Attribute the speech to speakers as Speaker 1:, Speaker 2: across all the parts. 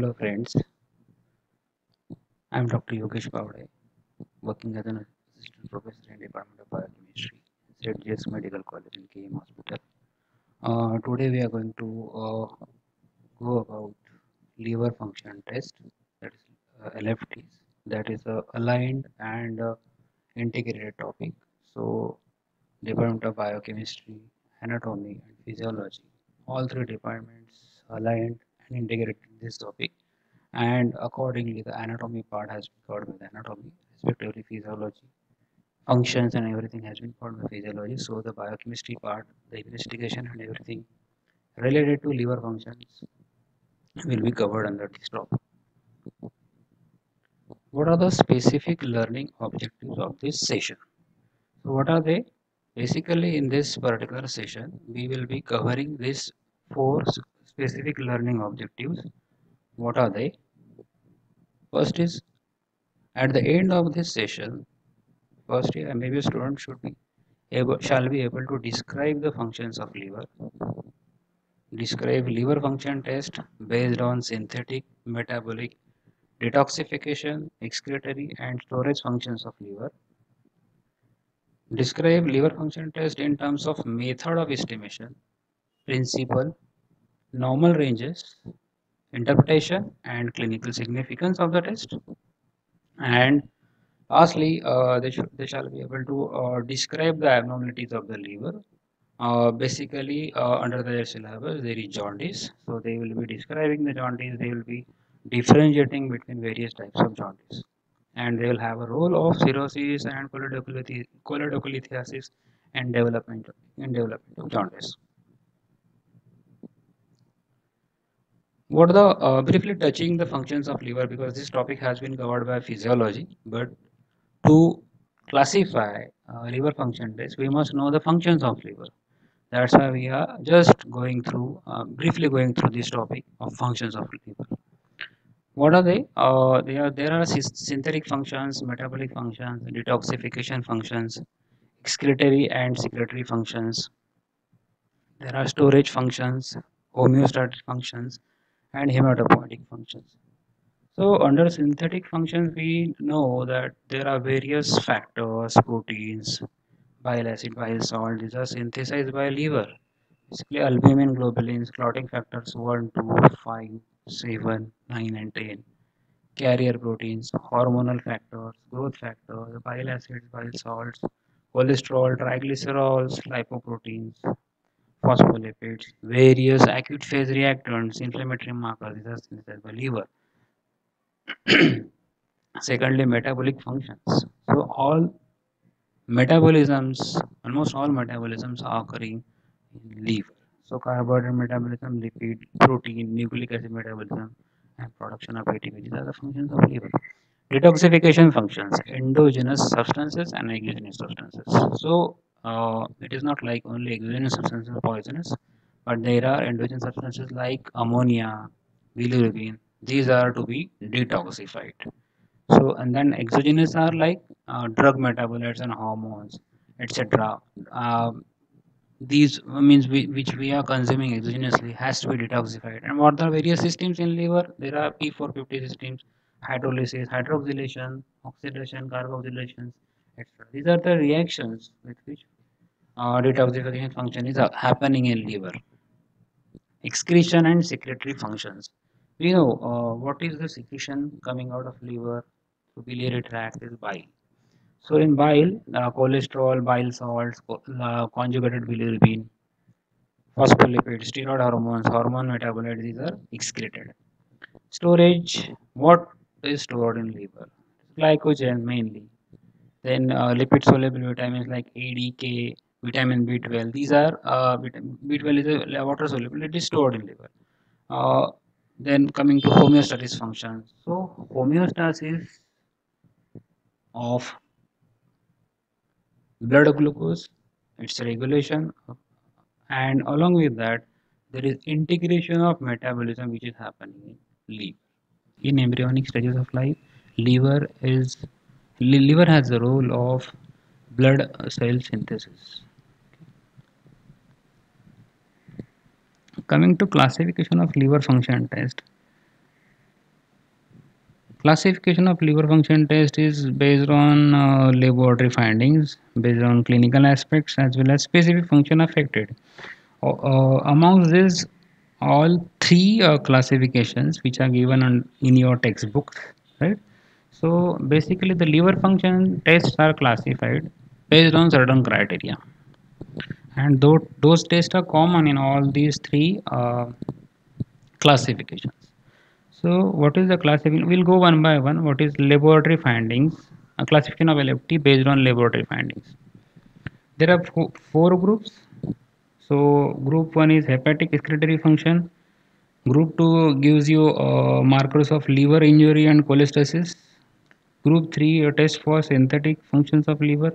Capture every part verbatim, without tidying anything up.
Speaker 1: Hello friends, I am Doctor Yogesh Pavade, working as an assistant professor in Department of Biochemistry, Saint James Medical College in K M Hospital. Uh, today we are going to uh, go about liver function test, that is uh, L F Ts, that is a aligned and uh, integrated topic. So Department of Biochemistry, Anatomy and Physiology, all three departments aligned and integrated this topic, and accordingly the anatomy part has been covered with anatomy, respectively physiology, functions and everything has been covered by physiology. So the biochemistry part, the investigation and everything related to liver functions will be covered under this topic. What are the specific learning objectives of this session? So what are they? Basically in this particular session we will be covering these four specific learning objectives. What are they? First is, at the end of this session, first year maybe a student should be able shall be able to describe the functions of liver, describe liver function test based on synthetic, metabolic, detoxification, excretory and storage functions of liver, describe liver function test in terms of method of estimation, principle, normal ranges, interpretation and clinical significance of the test, and lastly uh, they should they shall be able to uh, describe the abnormalities of the liver. Uh, basically, uh, under their syllabus, there is jaundice. So they will be describing the jaundice. They will be differentiating between various types of jaundice, and they will have a role of cirrhosis and choledocholithi- choledocholithiasis and development in development of jaundice. What are the uh, briefly touching the functions of liver, because this topic has been covered by physiology, but to classify uh, liver function test, we must know the functions of liver. That's why we are just going through, uh, briefly going through this topic of functions of liver. What are they? Uh, they are, there are synthetic functions, metabolic functions, detoxification functions, excretory and secretory functions. There are storage functions, homeostatic functions, and hematopoietic functions. So under synthetic functions, we know that there are various factors, proteins, bile acid, bile salt. These are synthesized by liver. Basically, albumin, globulins, clotting factors one, two, five, seven, nine, and ten. Carrier proteins, hormonal factors, growth factors, bile acids, bile salts, cholesterol, triglycerols, lipoproteins, phospholipids, various acute phase reactants, inflammatory markers. These are synthesized by liver. Secondly, metabolic functions. So all metabolisms, almost all metabolisms are occurring in liver. So carbohydrate metabolism, lipid, protein, nucleic acid metabolism, and production of A T P. These are the functions of liver. Detoxification functions, endogenous substances and exogenous substances. So uh, it is not like only exogenous substances are poisonous, but there are endogenous substances like ammonia, bilirubin. These are to be detoxified. So and then exogenous are like uh, drug metabolites and hormones, et cetera. Um, these means we, which we are consuming exogenously has to be detoxified. And what are various systems in liver? There are P four fifty systems, hydrolysis, hydroxylation, oxidation, carboxylations, et cetera. These are the reactions with which uh, detoxification function is uh, happening in liver. Excretion and secretory functions. We know uh, what is the secretion coming out of liver through biliary tract is bile. So in bile, uh, cholesterol, bile salts, co- uh, conjugated bilirubin, phospholipids, steroid hormones, hormone metabolites, these are excreted. Storage, what is stored in liver? Glycogen mainly. Then uh, lipid soluble vitamins like A, D, K, vitamin B twelve. These are uh, vitamin B twelve is a water soluble. It is stored in liver. Uh, then coming to homeostasis functions. So homeostasis of blood glucose, its regulation, and along with that, there is integration of metabolism which is happening in liver. In embryonic stages of life, liver is liver has the role of blood cell synthesis. Coming to classification of liver function test, Classification of liver function test is based on uh, laboratory findings, based on clinical aspects as well as specific function affected. Uh, uh, amongst these, all three uh, classifications which are given on, in your textbooks, right? So basically, the liver function tests are classified based on certain criteria, and those those tests are common in all these three uh, classifications. So what is the classification? We'll go one by one. What is laboratory findings? A classification of L F T based on laboratory findings. There are four, four groups. So group one is hepatic excretory function. Group two gives you uh, markers of liver injury and cholestasis. Group three a test for synthetic functions of liver,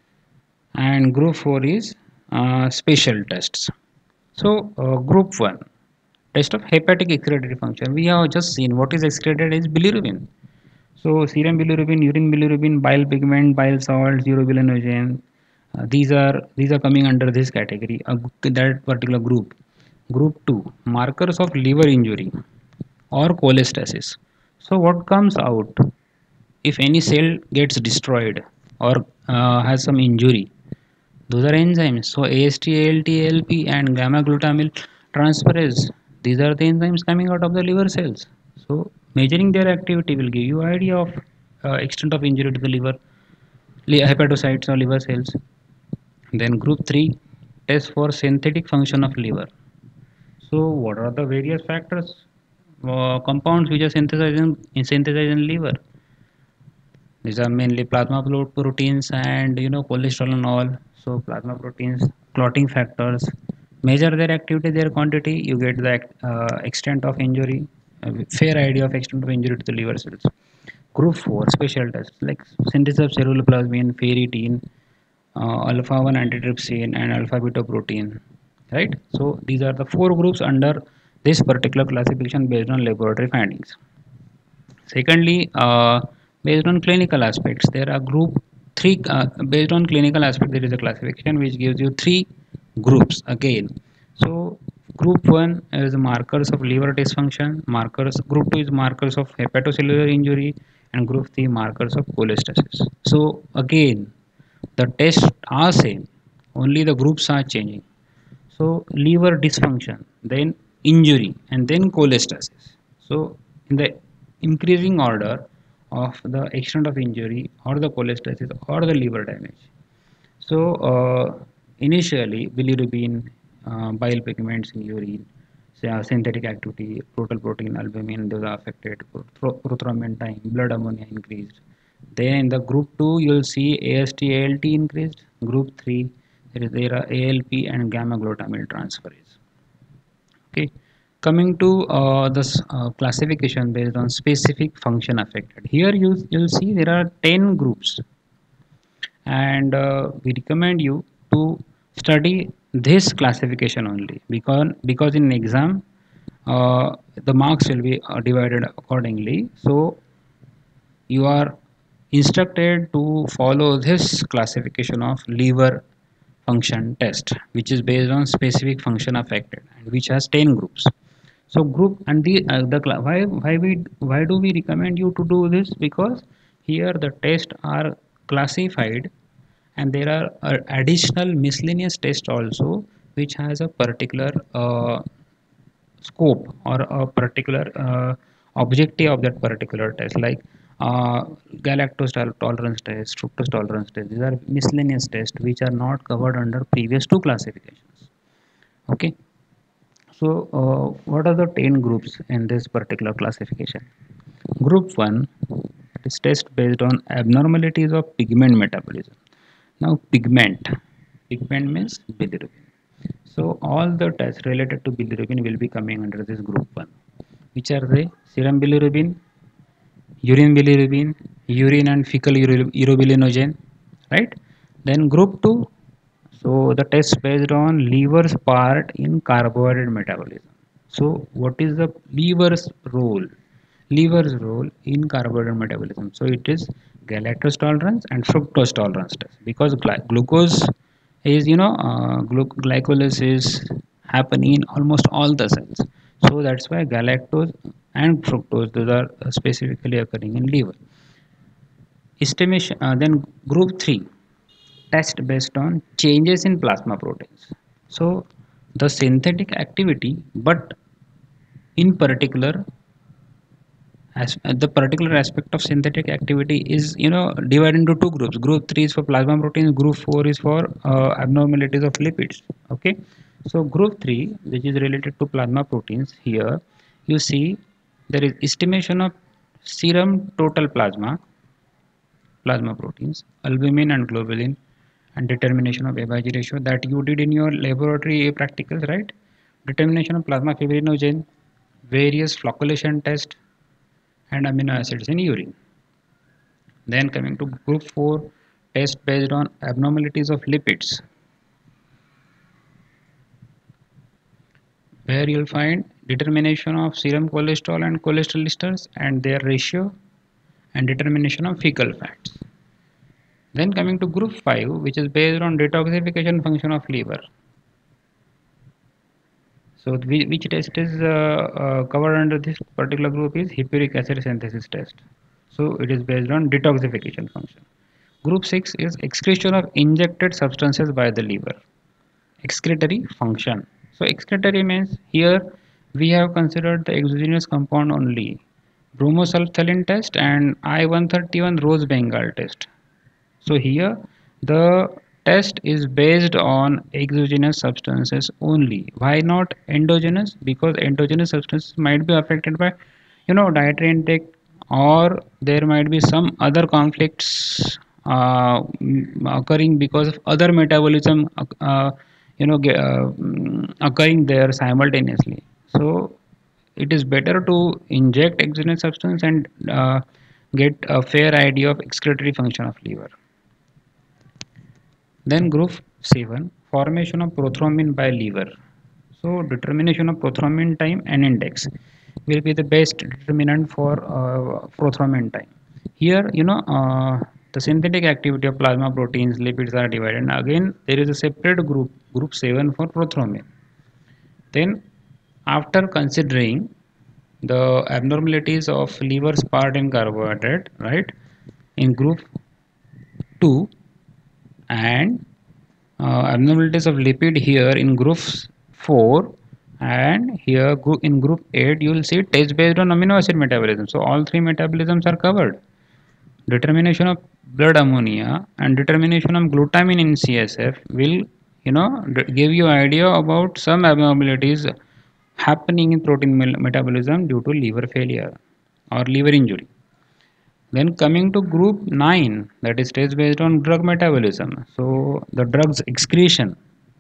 Speaker 1: and group four is uh, special tests. So uh, group one, test of hepatic excretory function. We have just seen what is excreted is bilirubin. So serum bilirubin, urine bilirubin, bile pigment, bile salts, urobilinogen. Uh, these are these are coming under this category. Uh, that particular group. Group two, markers of liver injury or cholestasis. So what comes out if any cell gets destroyed or uh, has some injury? Those are enzymes. So A S T, A L T, A L P, and gamma glutamyl transferase. These are the enzymes coming out of the liver cells. So measuring their activity will give you idea of uh, extent of injury to the liver, hepatocytes or liver cells. Then group three, test for synthetic function of liver. So what are the various factors, uh, compounds which are synthesized in, synthesized in liver? These are mainly plasma proteins and you know cholesterol and all. So plasma proteins, clotting factors, measure their activity, their quantity, you get the uh, extent of injury, a fair idea of extent of injury to the liver cells. Group four, special tests like synthesis of ceruloplasmin, ferritin, uh, alpha one antitrypsin and alpha beta protein, right? So these are the four groups under this particular classification based on laboratory findings. Secondly, uh, based on clinical aspects, there are group three. Uh, based on clinical aspect, there is a classification which gives you three groups again. So group one is markers of liver dysfunction. Markers. Group two is markers of hepatocellular injury, and group three markers of cholestasis. So again, the tests are same. Only the groups are changing. So liver dysfunction, then injury, and then cholestasis. So in the increasing order of the extent of injury or the cholestasis or the liver damage. So uh, initially bilirubin, uh, bile pigments in urine, uh, synthetic activity, total protein, albumin, those are affected, prothrombin time, blood ammonia increased. Then in the group two you will see A S T, A L T increased. Group three there is there are A L P and gamma glutamyl transferase. Okay, coming to uh, this uh, classification based on specific function affected. Here you you'll see there are ten groups, and uh, we recommend you to study this classification only because because in exam uh, the marks will be uh, divided accordingly. So you are instructed to follow this classification of liver function test, which is based on specific function affected and which has ten groups. So group and the uh, the why why we why do we recommend you to do this? Because here the tests are classified and there are uh, additional miscellaneous tests also which has a particular uh, scope or a particular uh, objective of that particular test, like uh, galactose tolerance test, fructose tolerance test. These are miscellaneous tests which are not covered under previous two classifications. Okay, so uh, what are the ten groups in this particular classification? Group one is test based on abnormalities of pigment metabolism. Now pigment, pigment means bilirubin. So all the tests related to bilirubin will be coming under this group one, which are the serum bilirubin, urine bilirubin, urine and fecal urobilinogen, right? Then group two, so the test based on liver's part in carbohydrate metabolism. So what is the liver's role? Liver's role in carbohydrate metabolism. So it is galactose tolerance and fructose tolerance test, because glucose is you know uh, glycolysis happening in almost all the cells. So that's why galactose and fructose, those are uh, specifically occurring in liver. Estimation, uh, then group three, test based on changes in plasma proteins. So the synthetic activity, but in particular, as uh, the particular aspect of synthetic activity is, you know, divided into two groups. Group three is for plasma proteins, group four is for uh, abnormalities of lipids. Okay, so group three, which is related to plasma proteins, here you see there is estimation of serum total plasma plasma proteins, albumin and globulin, and determination of A by G ratio that you did in your laboratory practicals, right? Determination of plasma fibrinogen, various flocculation test, and amino acids in urine. Then coming to group four, test based on abnormalities of lipids, where you'll find determination of serum cholesterol and cholesterol esters and their ratio, and determination of fecal fats. Then coming to group five, which is based on detoxification function of liver. So which test is uh, uh, covered under this particular group is hippuric acid synthesis test. So it is based on detoxification function. Group six is excretion of injected substances by the liver. Excretory function. So excretory means here we have considered the exogenous compound only. Bromosulfalin test and I one thirty-one rose bengal test. So here the test is based on exogenous substances only. Why not endogenous? Because endogenous substances might be affected by, you know, dietary intake, or there might be some other conflicts uh, occurring because of other metabolism uh, you know uh, occurring there simultaneously. So it is better to inject exogenous substance and uh, get a fair idea of excretory function of liver. Then group seven, formation of prothrombin by liver. So determination of prothrombin time and index will be the best determinant for uh, prothrombin time. Here, you know, uh, the synthetic activity of plasma proteins, lipids are divided. And again, there is a separate group, group seven for prothrombin. Then, after considering the abnormalities of liver part and carbohydrate, right, in group two, and uh, abnormalities of lipid here in group four, and here in group eight you will see test based on amino acid metabolism. So all three metabolisms are covered. Determination of blood ammonia and determination of glutamine in C S F will, you know, give you idea about some abnormalities happening in protein metabolism due to liver failure or liver injury. Then coming to group nine, that is test based on drug metabolism. So the drugs excretion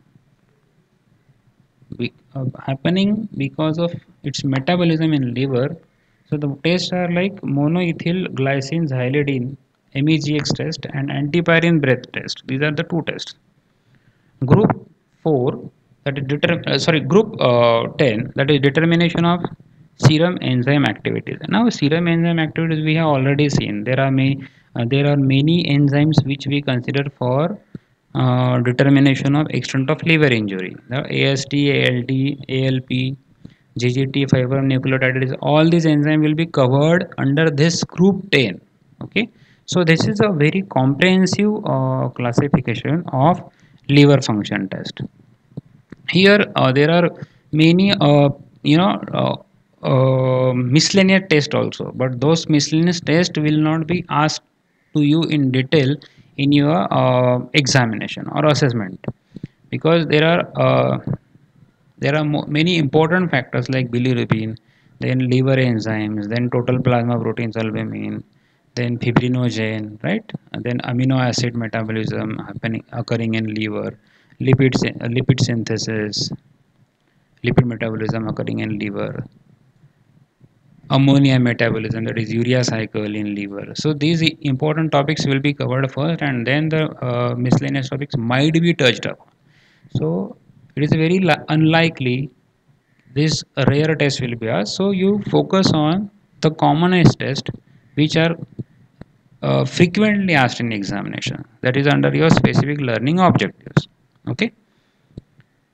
Speaker 1: be, uh, happening because of its metabolism in liver. So the tests are like monoethyl glycine xylidine M E G X test and antipyrine breath test. These are the two tests. Group four, that is deter uh, sorry group uh, ten, that is determination of serum enzyme activities. Now serum enzyme activities we have already seen. There are many uh, there are many enzymes which we consider for uh, determination of extent of liver injury. The A S T, A L T, A L P, G G T, fiber nucleotide, all these enzymes will be covered under this group ten. Okay, so this is a very comprehensive uh, classification of liver function test. Here uh, there are many uh, you know uh, uh, miscellaneous tests also, but those miscellaneous tests will not be asked to you in detail in your uh, examination or assessment, because there are uh, there are many important factors like bilirubin, then liver enzymes, then total plasma proteins, albumin, then fibrinogen, right? And then amino acid metabolism happening occurring in liver, lipid uh, lipid synthesis, lipid metabolism occurring in liver, ammonia metabolism, that is urea cycle in liver. So these important topics will be covered first, and then the uh, miscellaneous topics might be touched upon. So it is very unlikely this rare test will be asked. So you focus on the commonest test which are uh, frequently asked in examination, that is under your specific learning objectives. Okay.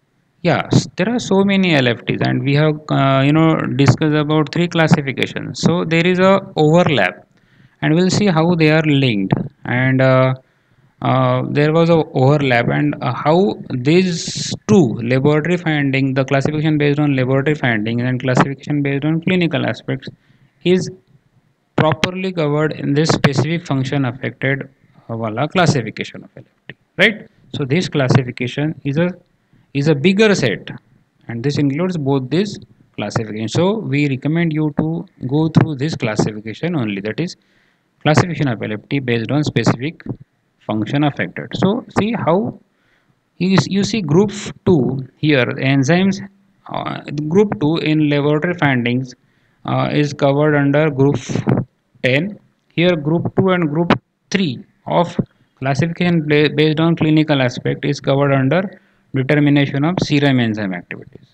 Speaker 1: Yes, there are so many L F Ts, and we have uh, you know discussed about three classifications. So there is a overlap, and we'll see how they are linked. And uh, uh, there was a overlap, and uh, how these two laboratory finding, the classification based on laboratory findings and classification based on clinical aspects, is properly covered in this specific function affected uh, wala classification of L F T, right? So this classification is a is a bigger set, and this includes both this classification. So we recommend you to go through this classification only, that is classification of L F T based on specific function affected. So see how you, you see group two here, enzymes uh, group two in laboratory findings uh, is covered under group ten. Here group two and group three of classification based on clinical aspect is covered under determination of serum enzyme activities.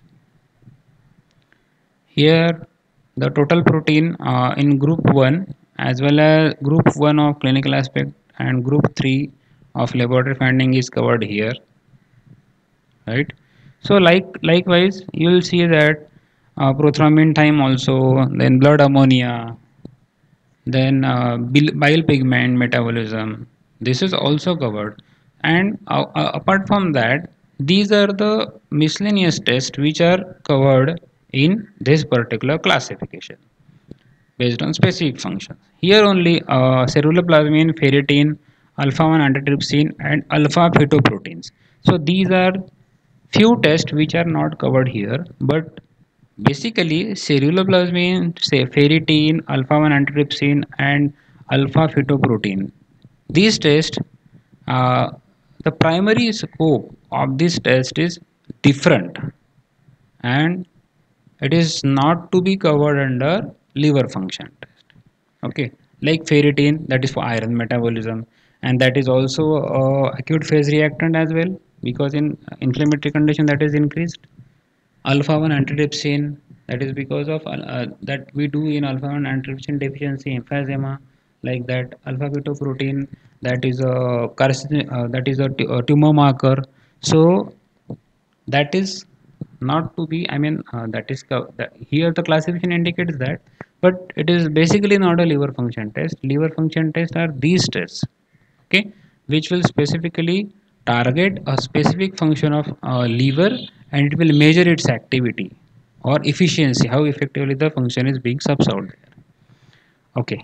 Speaker 1: Here the total protein uh, in group one as well as group one of clinical aspect and group three of laboratory finding is covered here, right? So like likewise you will see that uh, prothrombin time also, then blood ammonia, then uh, bile pigment metabolism, this is also covered. And uh, uh, apart from that, these are the miscellaneous tests which are covered in this particular classification based on specific functions. Here only uh, ceruloplasmin, ferritin, alpha one antitrypsin and alpha fetoproteins. So these are few tests which are not covered here, but basically ceruloplasmin, say ferritin, alpha one antitrypsin and alpha fetoprotein. These tests, uh, the primary scope of this test is different, and it is not to be covered under liver function test. Okay, like ferritin, that is for iron metabolism, and that is also uh, acute phase reactant as well, because in inflammatory condition that is increased. Alpha one antitrypsin, that is because of uh, that we do in alpha one antitrypsin deficiency emphysema, like that. Alpha fetoprotein, that is a uh, that is a, a tumor marker. So that is not to be, I mean uh, that is that here the classification indicates that, but it is basically not a liver function test. Liver function tests are these tests, okay, which will specifically target a specific function of uh, liver, and it will measure its activity or efficiency, how effectively the function is being subs out there. Okay,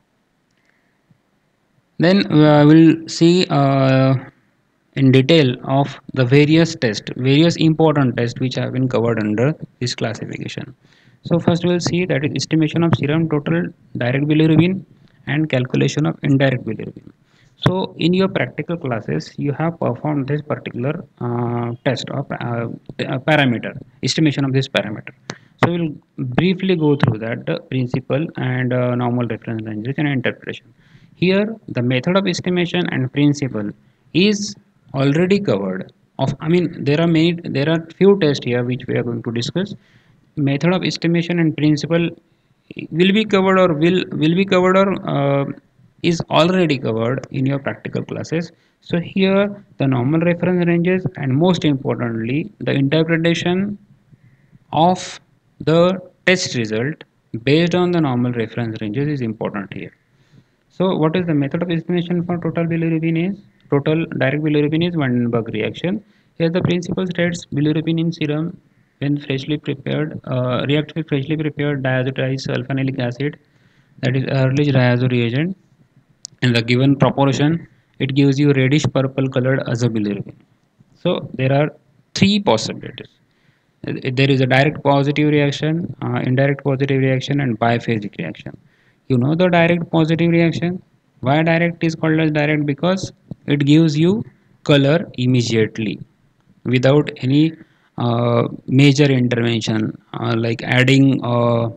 Speaker 1: then uh, we'll see uh, in detail of the various tests, various important tests which have been covered under this classification. So first we'll see that is estimation of serum total direct bilirubin and calculation of indirect bilirubin. So in your practical classes you have performed this particular uh, test of uh, parameter, estimation of this parameter. So we'll briefly go through that, the principle and uh, normal reference ranges and interpretation. Here the method of estimation and principle is already covered. Of I mean there are made there are few tests here which we are going to discuss. Method of estimation and principle will be covered or will will be covered or uh, is already covered in your practical classes. So here the normal reference ranges and most importantly the interpretation of the test result based on the normal reference ranges is important here. So what is the method of estimation for total bilirubin is, total direct bilirubin is Vandenberg reaction. Here the principle states bilirubin in serum when freshly prepared uh, reacts with freshly prepared diazotized sulfonilic acid, that is Ehrlich diazo reagent, in the given proportion it gives you reddish purple colored azobilirubin. So there are three possibilities. There is a direct positive reaction, uh, indirect positive reaction and biphasic reaction. You know the direct positive reaction. Why direct is called as direct? Because it gives you color immediately without any uh, major intervention, uh, like adding uh,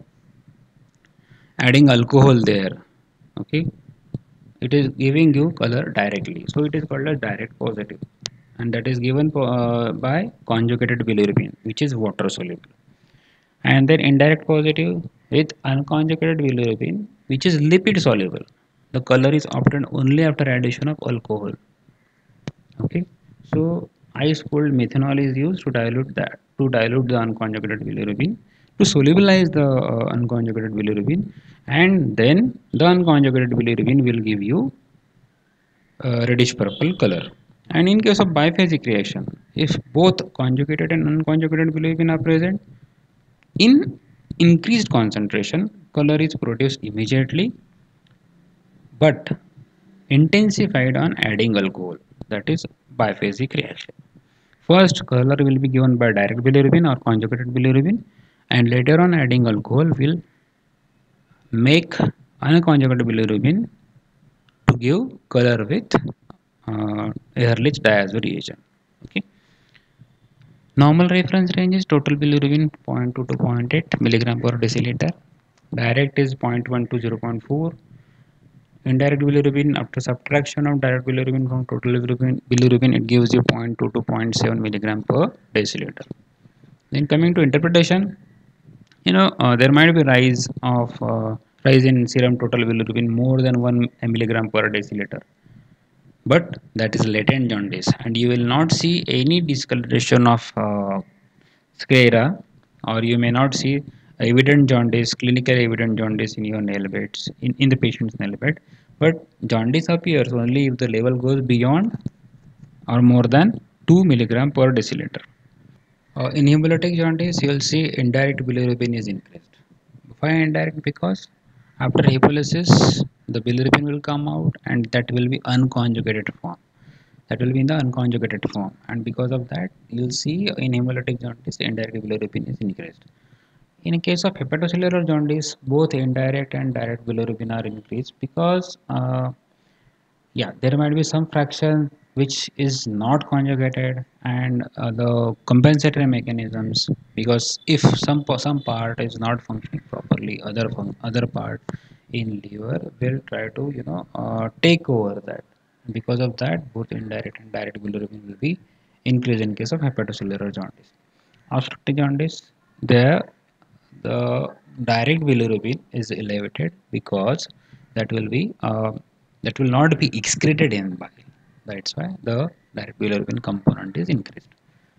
Speaker 1: adding alcohol there. Okay, it is giving you color directly, so it is called as direct positive, and that is given uh, by conjugated bilirubin, which is water soluble. And then indirect positive with unconjugated bilirubin, which is lipid soluble. The color is obtained only after addition of alcohol. Okay, so Ice cold methanol is used to dilute that to dilute the unconjugated bilirubin, to solubilize the uh, unconjugated bilirubin, and then the unconjugated bilirubin will give you uh, reddish purple color. And in case of biphasic reaction, if both conjugated and unconjugated bilirubin are present in increased concentration, color is produced immediately but intensified on adding alcohol. That is biphasic reaction. First, color will be given by direct bilirubin or conjugated bilirubin, and later on adding alcohol will make unconjugated bilirubin to give color with uh, Ehrlich diazole reagent. Okay. Normal reference range is total bilirubin zero point two to zero point eight milligram per deciliter. Direct is zero point one to zero point four. Indirect bilirubin, after subtraction of direct bilirubin from total bilirubin, bilirubin it gives you zero point two to zero point seven milligram per deciliter. Then coming to interpretation, you know uh, there might be rise of uh, rise in serum total bilirubin more than one milligram per deciliter, but that is latent jaundice, and you will not see any discoloration of uh, sclera, or you may not see evident jaundice, clinical evident jaundice in your nail beds, in, in the patient's nail bed. But jaundice appears only if the level goes beyond or more than two milligram per deciliter. Uh, in hemolytic jaundice, you will see indirect bilirubin is increased. Why indirect? Because after hemolysis, the bilirubin will come out, and that will be unconjugated form. That will be in the unconjugated form, and because of that, you will see in hemolytic jaundice, indirect bilirubin is increased. In case of hepatocellular jaundice, both indirect and direct bilirubin are increased because uh, yeah, there might be some fraction which is not conjugated, and uh, the compensatory mechanisms, because if some some part is not functioning properly, other other part in liver will try to you know uh, take over that. Because of that, both indirect and direct bilirubin will be increased in case of hepatocellular jaundice. Obstructive jaundice, there the direct bilirubin is elevated because that will be uh, that will not be excreted in bile. That's why the direct bilirubin component is increased.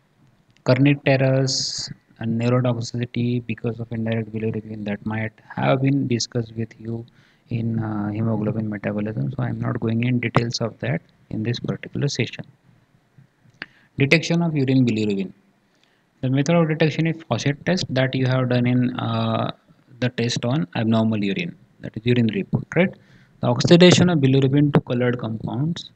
Speaker 1: Kernicterus and neurotoxicity because of indirect bilirubin, that might have been discussed with you in uh, hemoglobin metabolism. So I am not going in details of that in this particular session. Detection of urine bilirubin. The method of detection is Fawcett test that you have done in uh, the test on abnormal urine, that is urine report, right? The oxidation of bilirubin to colored compounds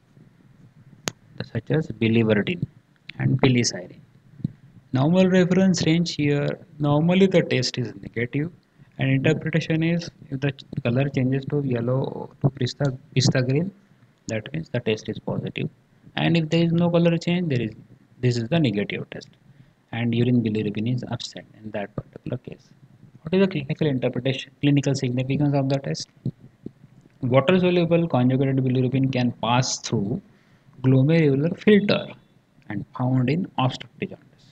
Speaker 1: such as biliverdin and psilocybin. Normal reference range here, normally the test is negative, and interpretation is if the color changes to yellow to pista, pista green, that means the test is positive, and if there is no color change, there is this is the negative test, and urine bilirubin is absent in that particular case. What is the clinical interpretation, clinical significance of the test? Water soluble conjugated bilirubin can pass through glomerular filter and found in obstructive jaundice.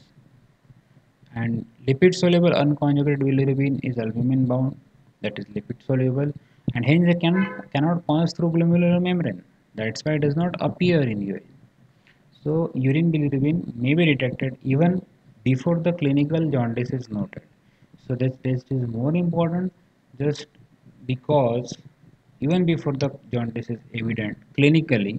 Speaker 1: And lipid soluble unconjugated bilirubin is albumin bound, that is lipid soluble, and hence it can cannot pass through glomerular membrane. That's why it does not appear in urine. So urine bilirubin may be detected even before the clinical jaundice is noted. So this test is more important just because even before the jaundice is evident clinically,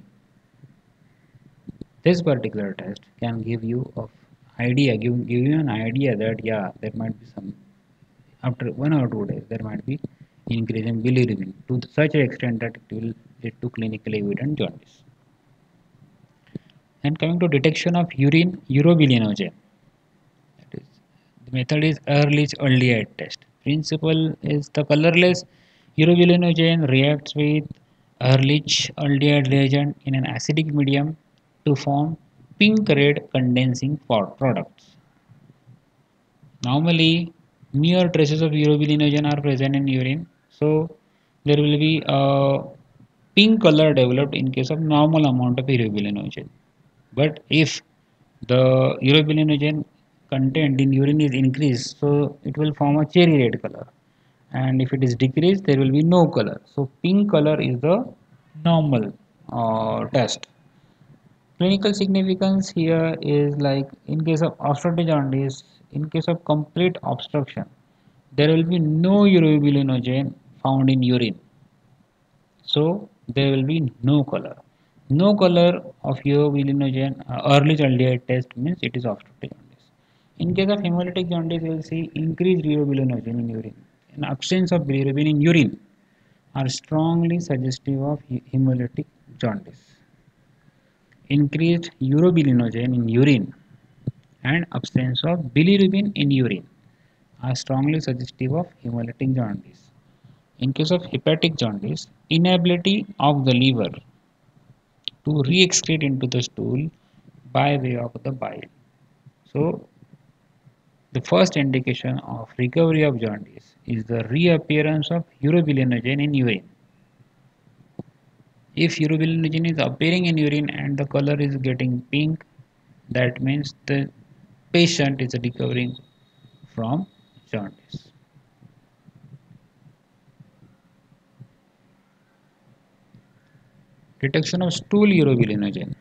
Speaker 1: this particular test can give you of idea, give, give you an idea that yeah, there might be some, after one or two days, there might be increase in bilirubin to such an extent that it will lead to clinically evident jaundice. And coming to detection of urine urobilinogen, that is, the method is Ehrlich aldehyd test. Principle is the colorless urobilinogen reacts with Ehrlich aldehyde reagent in an acidic medium to form pink red condensing products. Normally, mere traces of urobilinogen are present in urine, so there will be a pink color developed in case of normal amount of urobilinogen. But if the urobilinogen content in urine is increased, so it will form a cherry red color, and if it is decreased, there will be no color. So pink color is the normal uh, test. Clinical significance here is like in case of obstructive jaundice, in case of complete obstruction, there will be no urobilinogen found in urine. So there will be no color. No color of urobilinogen, uh, early childhood test means it is obstructive jaundice. In case of hemolytic jaundice, you will see increased urobilinogen in urine. In absence of bilirubin in urine are strongly suggestive of hemolytic jaundice. Increased urobilinogen in urine and absence of bilirubin in urine are strongly suggestive of hemolytic jaundice. In case of hepatic jaundice, inability of the liver to re-excrete into the stool by way of the bile. So, the first indication of recovery of jaundice is the reappearance of urobilinogen in urine. If urobilinogen is appearing in urine and the color is getting pink, that means the patient is recovering from jaundice. Detection of stool urobilinogen.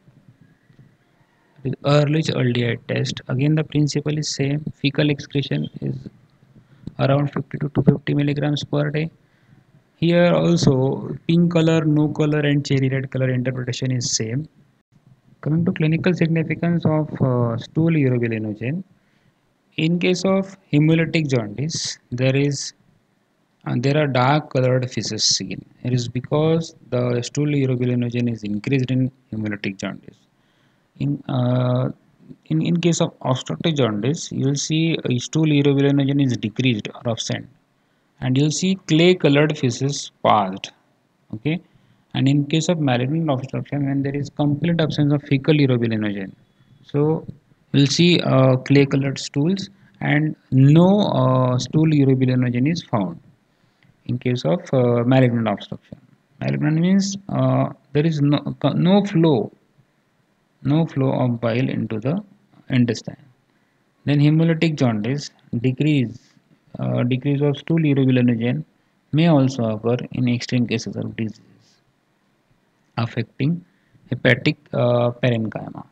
Speaker 1: With early childhood test, again the principle is same. Fecal excretion is around fifty to two hundred fifty milligrams per day. Here also pink color, no color and cherry red color interpretation is same. Coming to clinical significance of uh, stool urobilinogen, in case of hemolytic jaundice, there is and there are dark colored feces seen. It is because the stool urobilinogen is increased in hemolytic jaundice. In, uh, in, in case of obstructive jaundice, you will see uh, stool urobilinogen is decreased or absent, and you'll see clay colored feces passed. Okay, and in case of malignant obstruction, when there is complete absence of fecal urobilinogen, so we'll see uh, clay colored stools and no uh, stool urobilinogen is found in case of uh, malignant obstruction. Malignant means uh, there is no, no flow, no flow of bile into the intestine. Then hemolytic jaundice, decrease, uh, decrease of stool urobilinogen may also occur in extreme cases of disease affecting hepatic uh, parenchyma.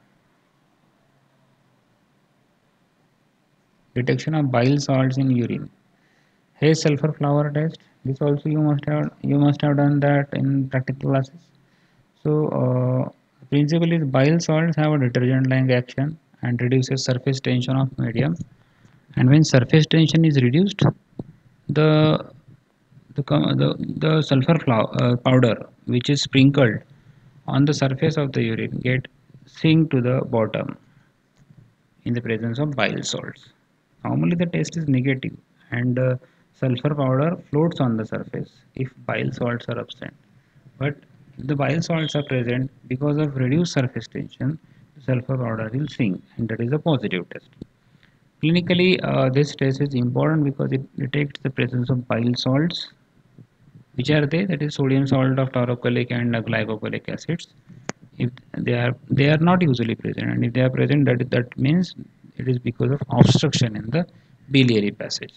Speaker 1: Detection of bile salts in urine. Hay sulfur flower test. This also you must have you must have done that in practical classes. So, uh, the principle is bile salts have a detergent-like action and reduces surface tension of medium. And when surface tension is reduced, the the the, the sulfur flower, uh, powder which is sprinkled on the surface of the urine get sink to the bottom in the presence of bile salts. Normally, the test is negative, and uh, sulfur powder floats on the surface if bile salts are absent. But if the bile salts are present, because of reduced surface tension, the sulfur powder will sink, and that is a positive test. Clinically, uh, this test is important because it detects the presence of bile salts. Which are they? That is sodium salt of taurocholic and uh, glycocholic acids. If they are they are not usually present, and if they are present, that that means it is because of obstruction in the biliary passage,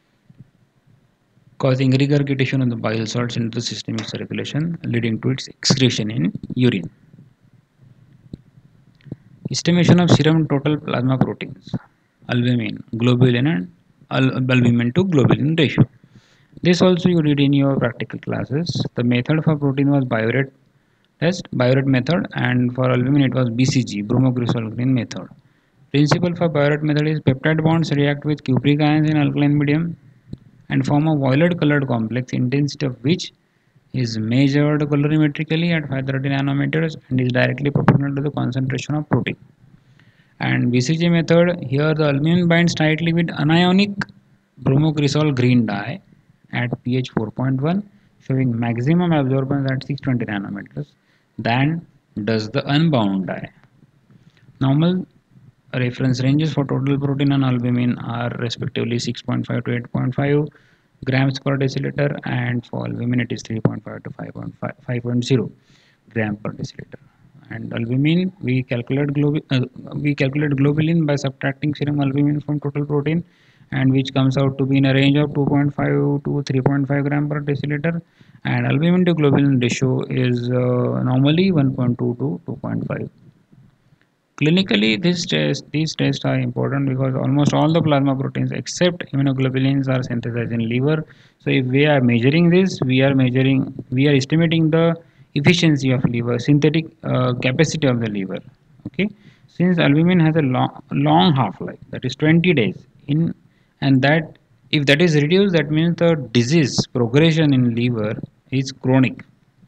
Speaker 1: causing regurgitation of the bile salts into the systemic circulation, leading to its excretion in urine. Estimation of serum total plasma proteins, albumin, globulin, and albumin to globulin ratio. This also you read in your practical classes. The method for protein was Biuret test, Biuret method, and for albumin it was B C G, bromoglycerol method. Principle for Biuret method is peptide bonds react with cupric ions in alkaline medium and form a violet colored complex, intensity of which is measured colorimetrically at five hundred thirty nanometers and is directly proportional to the concentration of protein. And B C G method, here the albumin binds tightly with anionic bromoglycerol green dye at pH four point one, showing maximum absorbance at six hundred twenty nanometers than does the unbound dye. Normal reference ranges for total protein and albumin are respectively six point five to eight point five grams per deciliter, and for albumin it is three point five to five point zero gram per deciliter. And albumin, we calculate globin, uh, we calculate globulin by subtracting serum albumin from total protein, and which comes out to be in a range of two point five to three point five gram per deciliter. And albumin to globulin ratio is uh, normally one point two to two point five. Clinically, this test, these tests are important because almost all the plasma proteins except immunoglobulins are synthesized in liver. So if we are measuring this, we are measuring, we are estimating the efficiency of liver, synthetic uh, capacity of the liver. Okay, since albumin has a long, long half-life, that is twenty days in, and that if that is reduced, that means the disease progression in liver is chronic.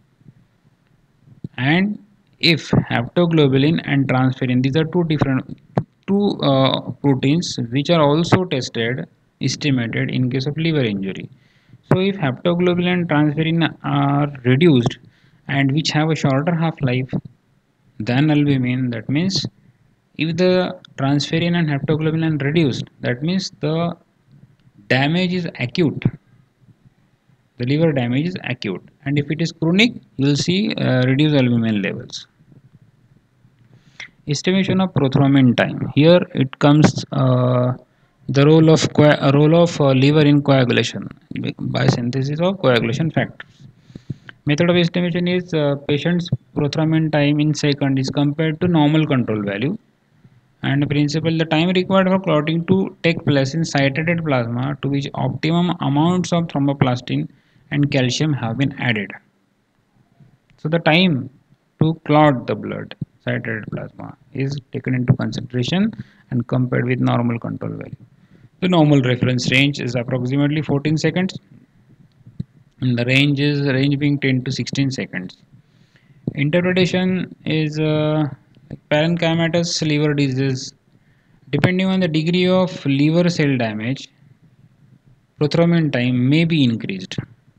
Speaker 1: And if haptoglobulin and transferrin, these are two different two uh, proteins which are also tested, estimated in case of liver injury. So if haptoglobulin and transferrin are reduced and which have a shorter half life than albumin, that means if the transferrin and haptoglobulin are reduced, that means the damage is acute, the liver damage is acute, and if it is chronic, you will see uh, reduced albumin levels. Estimation of prothrombin time, here it comes uh, the role of role of uh, liver in coagulation by synthesis of coagulation factors. Method of estimation is uh, patient's prothrombin time in second is compared to normal control value, and principle, the time required for clotting to take place in saturated plasma to which optimum amounts of thromboplastin and calcium have been added. So the time to clot the blood, saturated plasma, is taken into consideration and compared with normal control value. The normal reference range is approximately fourteen seconds, and the range is range being ten to sixteen seconds. Interpretation is uh, parenchymatous liver disease. Depending on the degree of liver cell damage, prothrombin time may be increased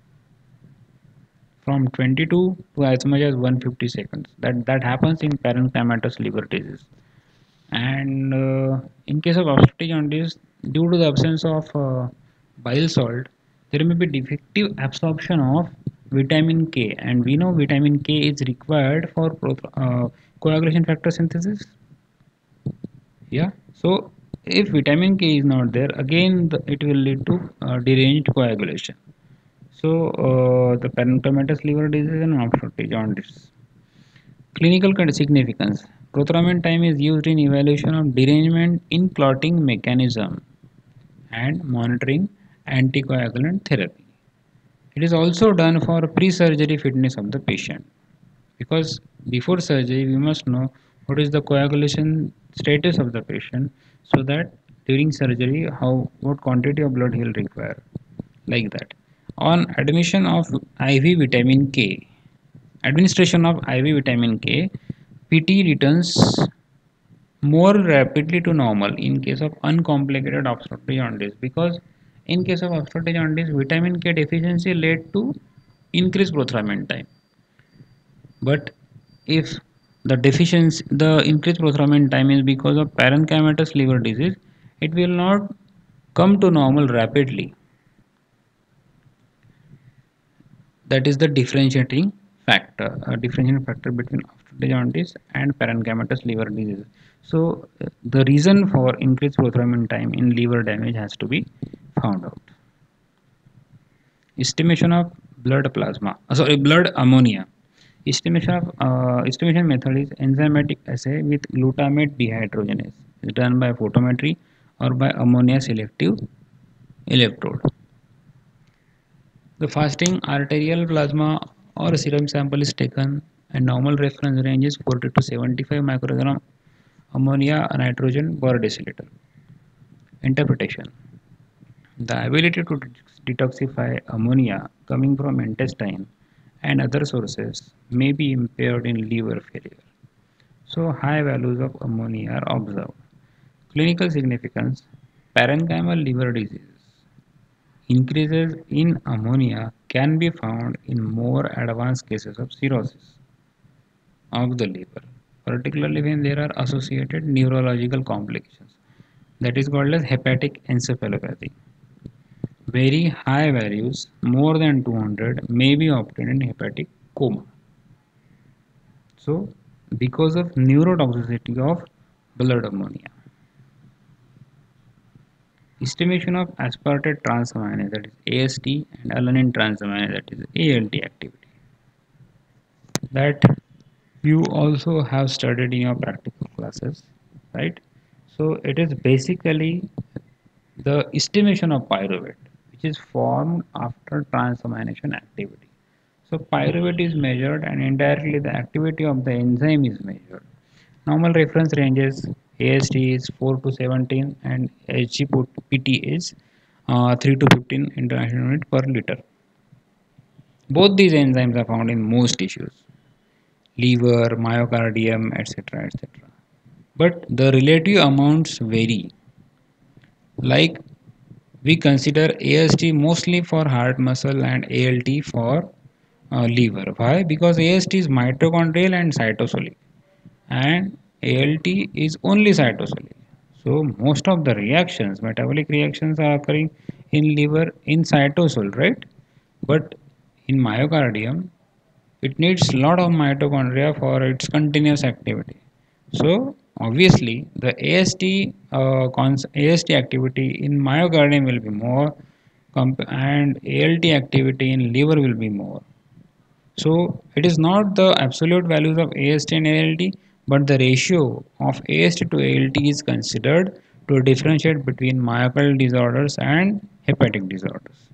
Speaker 1: from twenty-two to as much as one hundred fifty seconds. That that happens in parenchymatous liver disease. And uh, in case of obstructive jaundice, due to the absence of uh, bile salt, there may be defective absorption of vitamin K, and we know vitamin K is required for uh, coagulation factor synthesis. Yeah, so if vitamin K is not there, again the, it will lead to uh, deranged coagulation. So uh, the parenchymatous liver disease and obstructive jaundice. Clinical significance. Prothrombin time is used in evaluation of derangement in clotting mechanism and monitoring anticoagulant therapy. It is also done for pre-surgery fitness of the patient, because before surgery we must know what is the coagulation status of the patient, so that during surgery how what quantity of blood he will require, like that. On admission of I V vitamin K, administration of I V vitamin K, P T returns more rapidly to normal in case of uncomplicated obstructive jaundice, because in case of obstructive jaundice, vitamin K deficiency led to increased prothrombin time. But if the deficiency, the increased prothrombin time is because of parenchymatous liver disease, it will not come to normal rapidly. That is the differentiating factor, a differentiating factor between obstructive jaundice and parenchymatous liver disease. So uh, the reason for increased prothrombin time in liver damage has to be found out. Estimation of blood plasma, uh, sorry, blood ammonia. Estimation of uh, estimation method is enzymatic assay with glutamate dehydrogenase. It's done by photometry or by ammonia selective electrode. The fasting arterial plasma or serum sample is taken, and normal reference range is forty to seventy-five microgram ammonia nitrogen per deciliter. Interpretation. The ability to detoxify ammonia coming from intestine and other sources may be impaired in liver failure. So high values of ammonia are observed. Clinical significance. Parenchymal liver disease. Increases in ammonia can be found in more advanced cases of cirrhosis of the liver, particularly when there are associated neurological complications. That is called as hepatic encephalopathy. Very high values, more than two hundred, may be obtained in hepatic coma. So, because of neurotoxicity of blood ammonia. Estimation of aspartate transaminase, that is A S T, and alanine transaminase, that is A L T activity, that you also have studied in your practical question. classes, right? So it is basically the estimation of pyruvate, which is formed after transamination activity. So pyruvate is measured and indirectly the activity of the enzyme is measured. Normal reference ranges A S T is four to seventeen and H G P T is uh, three to fifteen international unit per liter. Both these enzymes are found in most tissues, liver, myocardium, et cetera et cetera. But the relative amounts vary. Like we consider A S T mostly for heart muscle and A L T for uh, liver. Why? Because A S T is mitochondrial and cytosolic, and A L T is only cytosolic. So most of the reactions, metabolic reactions, are occurring in liver in cytosol, right? But in myocardium, it needs a lot of mitochondria for its continuous activity. So obviously the A S T uh, A S T activity in myocardium will be more and A L T activity in liver will be more. So it is not the absolute values of A S T and A L T, but the ratio of A S T to A L T is considered to differentiate between myocardial disorders and hepatic disorders.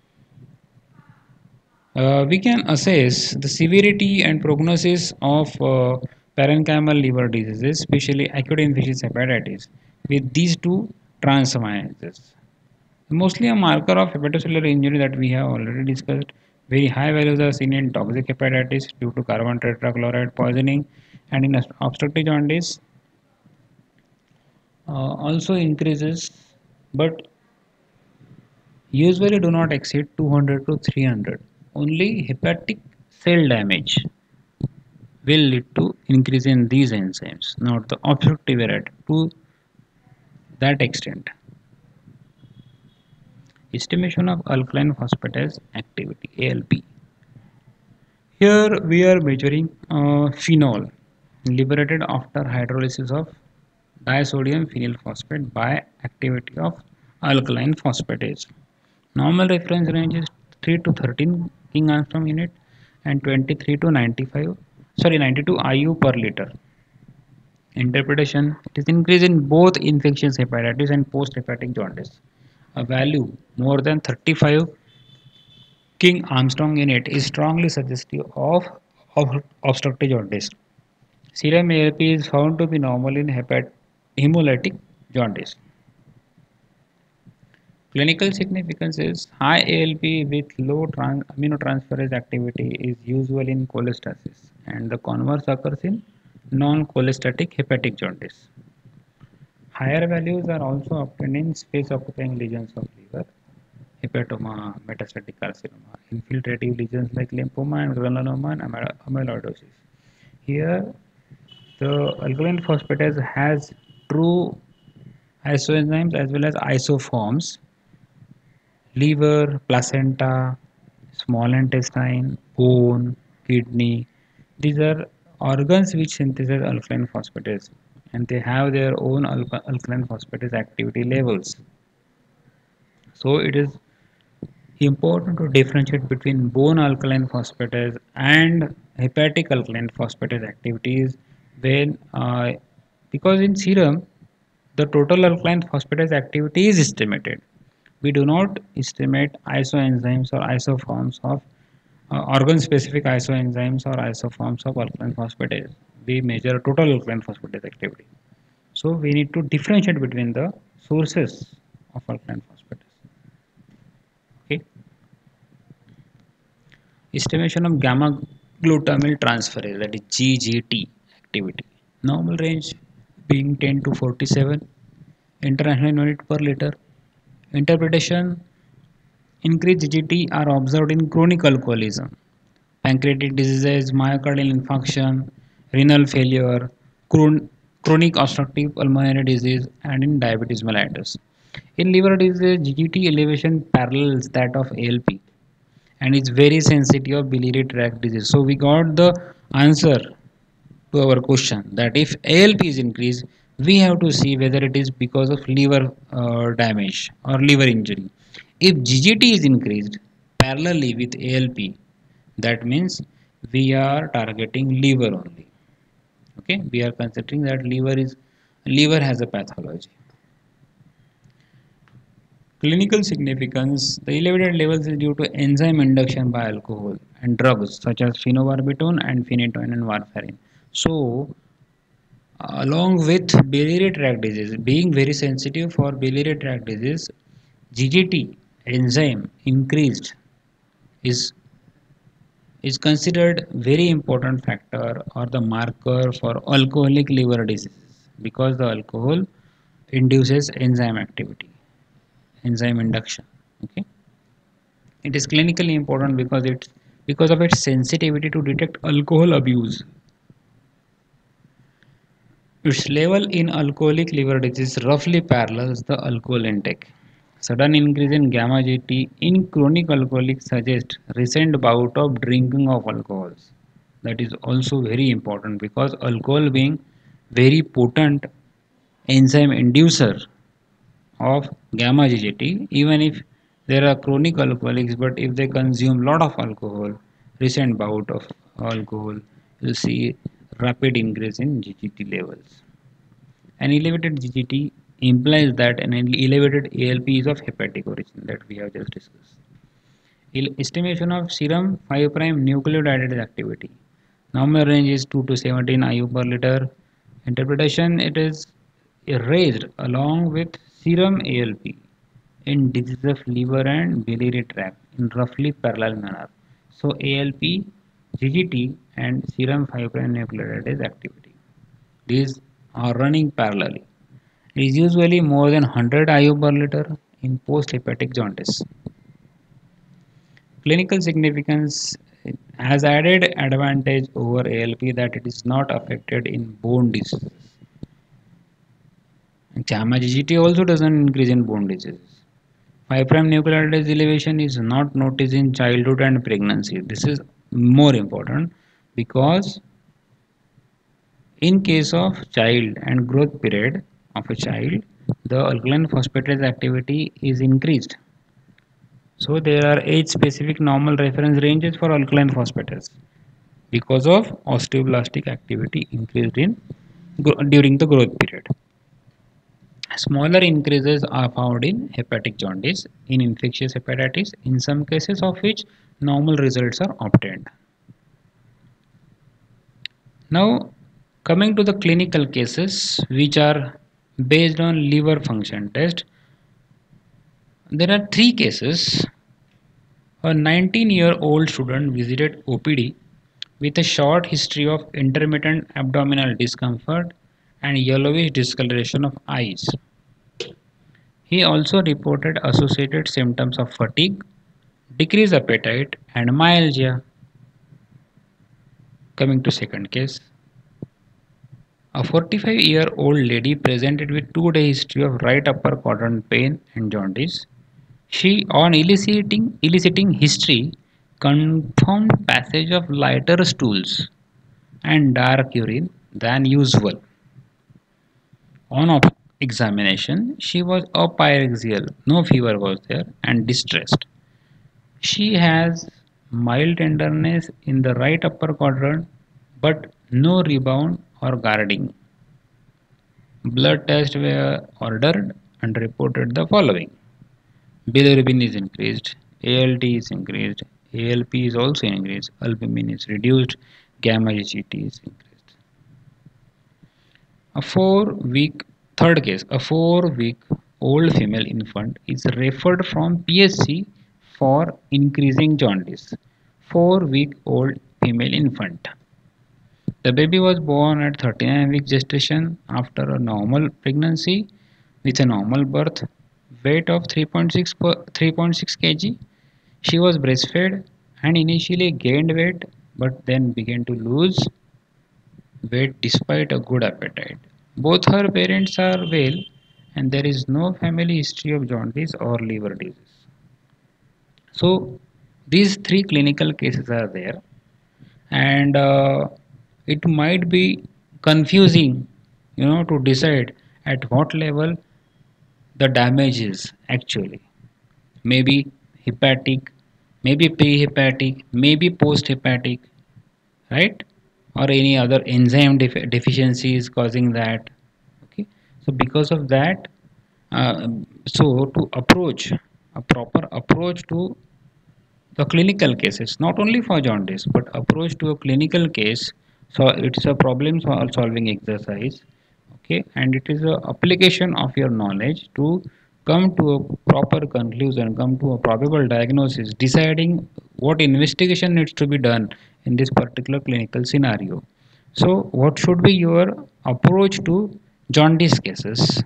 Speaker 1: Uh, we can assess the severity and prognosis of uh, parenchymal liver diseases, especially acute infectious hepatitis, with these two transaminases. Mostly a marker of hepatocellular injury that we have already discussed. Very high values are seen in toxic hepatitis due to carbon tetrachloride poisoning, and in obstructive jaundice uh, also increases, but usually do not exceed two hundred to three hundred. Only hepatic cell damage will lead to increase in these enzymes, not the obstructive rate to that extent. Estimation of alkaline phosphatase activity A L P. Here we are measuring uh, phenol liberated after hydrolysis of disodium phenyl phosphate by activity of alkaline phosphatase. Normal reference range is three to thirteen king angstrom unit and twenty-three to ninety-five, sorry ninety-two I U per liter. Interpretation: it is increase in both infectious hepatitis and post-hepatic jaundice. A value more than thirty-five king Armstrong unit is strongly suggestive of, of obstructive jaundice. Serum A L P is found to be normal in hepat hemolytic jaundice. Clinical significance is high A L P with low trans aminotransferase activity is usual in cholestasis, and the converse occurs in non-cholestatic hepatic jaundice. Higher values are also obtained in space-occupying lesions of liver, hepatoma, metastatic carcinoma, infiltrative lesions like lymphoma and granuloma and amyloidosis. Here, the alkaline phosphatase has true isoenzymes as well as isoforms: liver, placenta, small intestine, bone, kidney. These are organs which synthesize alkaline phosphatase, and they have their own alka alkaline phosphatase activity levels. So it is important to differentiate between bone alkaline phosphatase and hepatic alkaline phosphatase activities when uh, because in serum the total alkaline phosphatase activity is estimated. We do not estimate isoenzymes or isoforms of uh, organ specific isoenzymes or isoforms of alkaline phosphatase. We measure total alkaline phosphatase activity. So we need to differentiate between the sources of alkaline phosphatase. Okay. Estimation of gamma glutamyl transferase, that is G G T activity. Normal range being ten to forty-seven international unit per liter. Interpretation: increased G G T are observed in chronic alcoholism, pancreatic diseases, myocardial infarction, renal failure, chronic obstructive pulmonary disease, and in diabetes mellitus. In liver disease, G G T elevation parallels that of A L P and is very sensitive of biliary tract disease. So we got the answer to our question that if A L P is increased, we have to see whether it is because of liver uh, damage or liver injury. If G G T is increased parallelly with A L P, that means we are targeting liver only. Okay, we are considering that liver is liver has a pathology. Clinical significance: the elevated levels is due to enzyme induction by alcohol and drugs such as phenobarbital and phenytoin and warfarin. So, along with biliary tract disease, being very sensitive for biliary tract disease, G G T enzyme increased is is considered very important factor or the marker for alcoholic liver disease because the alcohol induces enzyme activity, enzyme induction. Okay, it is clinically important because it because of its sensitivity to detect alcohol abuse. Its level in alcoholic liver disease roughly parallels the alcohol intake. Sudden increase in gamma G T in chronic alcoholic suggests recent bout of drinking of alcohols. That is also very important because alcohol being very potent enzyme inducer of gamma G T, even if there are chronic alcoholics, but if they consume lot of alcohol, recent bout of alcohol, you'll see rapid increase in G G T levels. An elevated G G T implies that an elevated A L P is of hepatic origin that we have just discussed. Estimation of serum five prime nucleotide activity. Normal range is two to seventeen I U per liter. Interpretation: it is raised along with serum A L P in disease of liver and biliary tract in roughly parallel manner. So A L P, G G T and serum five prime nucleotide activity. These are running parallelly. It is usually more than one hundred I U per liter in post-hepatic jaundice. Clinical significance has added advantage over A L P that it is not affected in bone diseases. Gamma G G T also doesn't increase in bone diseases. five prime nucleotide elevation is not noticed in childhood and pregnancy. This is more important because in case of child and growth period of a child, the alkaline phosphatase activity is increased. So there are age specific normal reference ranges for alkaline phosphatase because of osteoblastic activity increased in during the growth period. Smaller increases are found in hepatic jaundice, in infectious hepatitis, in some cases of which normal results are obtained. Now, coming to the clinical cases which are based on liver function test, there are three cases. A nineteen year old student visited O P D with a short history of intermittent abdominal discomfort and yellowish discoloration of eyes. He also reported associated symptoms of fatigue, decreased appetite and myalgia. Coming to second case, a forty-five year old lady presented with two day history of right upper quadrant pain and jaundice. She, on eliciting, eliciting history, confirmed passage of lighter stools and dark urine than usual. On examination, she was apyrexial, no fever was there, and distressed. She has mild tenderness in the right upper quadrant, but no rebound or guarding. Blood tests were ordered and reported the following: bilirubin is increased, A L T is increased, A L P is also increased, albumin is reduced, gamma G T is increased. A four week third case, a four week old female infant is referred from P S C for increasing jaundice. four week old female infant. The baby was born at thirty-nine week gestation after a normal pregnancy with a normal birth, weight of three point six three point six kilograms. She was breastfed and initially gained weight but then began to lose weight despite a good appetite. Both her parents are well and there is no family history of jaundice or liver disease. So these three clinical cases are there, and uh, it might be confusing, you know, to decide at what level the damage is actually. Maybe hepatic, maybe pre-hepatic, maybe post-hepatic, right? or any other enzyme def deficiency is causing that. Okay, so because of that, uh, so to approach a proper approach to the clinical cases, not only for jaundice, but approach to a clinical case. So it's a problem sol- solving exercise. Okay, and it is a application of your knowledge to come to a proper conclusion, come to a probable diagnosis, deciding what investigation needs to be done in this particular clinical scenario. So what should be your approach to jaundice cases?